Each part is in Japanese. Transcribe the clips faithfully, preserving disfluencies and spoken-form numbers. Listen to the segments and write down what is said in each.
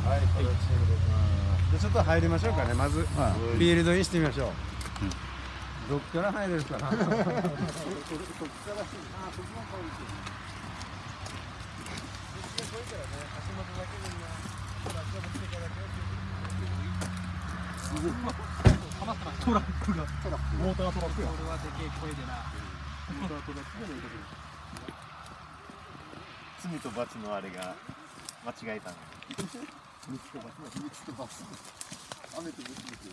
はい、これチームで。で、ちょっと入りましょうかね。まず、フィールドインしてみましょう。どっから入れるかな。どっから。あ、そこも可愛いし。トラックが、モータートラックが。これはでけえ声でな。モータートラックがね。罪と罰のあれが間違えたの。罪と罰の罪と罰。雨と虫ですよ。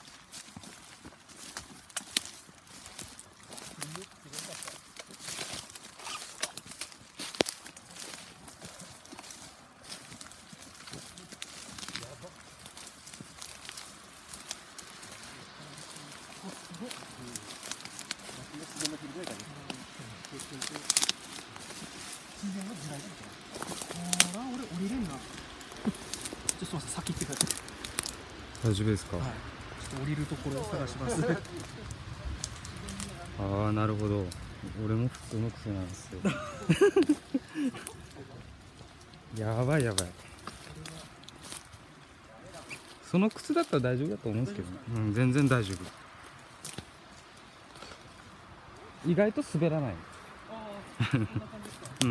大丈夫ですか。はい、ちょっと降りるところを探します。ああ、なるほど。俺も普通の癖なんですよ。やばいやばい。その靴だったら大丈夫だと思うんですけどね。うん、全然大丈夫。意外と滑らない。うん。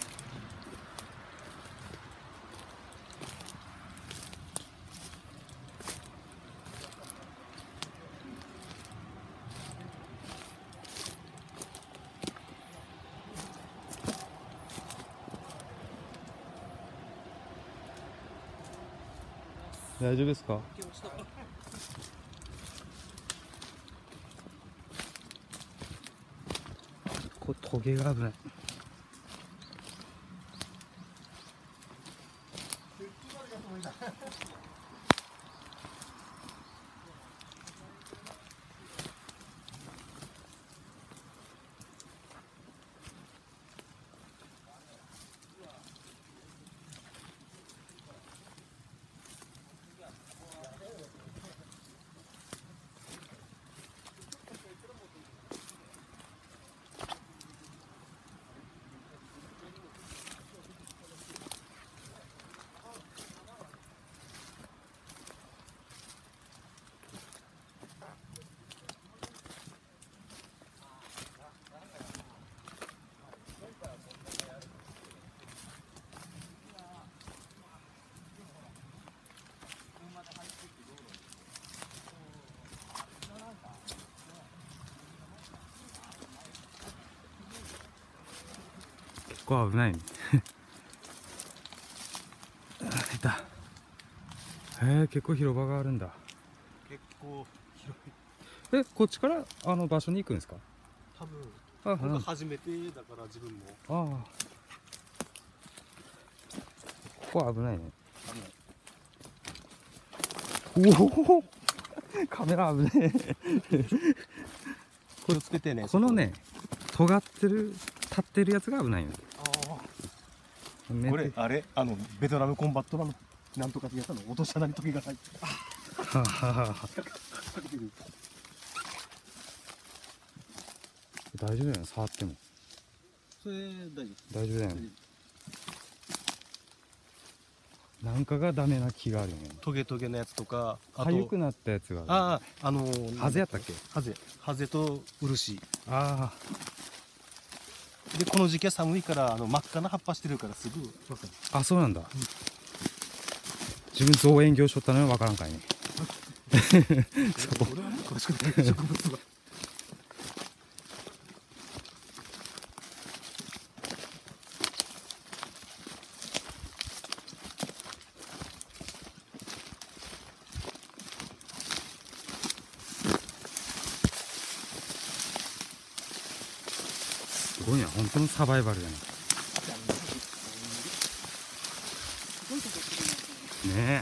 大丈夫ですか。これトゲが危ない。結構危ないね。いた。へえ、結構広場があるんだ。結構広い。え、こっちからあの場所に行くんですか。多分。あ、これが初めてだから自分も。ああ。ここ危ないね。危ない。おお。カメラ危ない。これつけてね。このね、尖ってる、立ってるやつが危ないよね。これあれあのベトナムコンバットのなんとかってやったの落とし穴に時が入って。大丈夫だよね、触っても。それ大丈夫。大丈夫だよね。なんかがダメな木があるよね。トゲトゲのやつとか、かゆくなったやつがある。ああ、あのハゼやったっけ。ハゼ、ハゼと漆。ああ。でこの時期は寒いからあの真っ赤な葉っぱしてるからすぐ。あ、そうなんだ。うん、自分造園業しとったのにわからんかいね。そう。俺はもう詳しくない植物は。すごいな、本当のサバイバルだね。ねえ。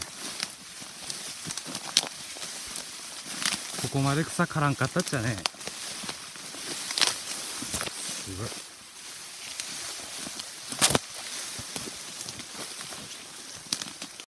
ここまで草刈らんかったっちゃね。すごい。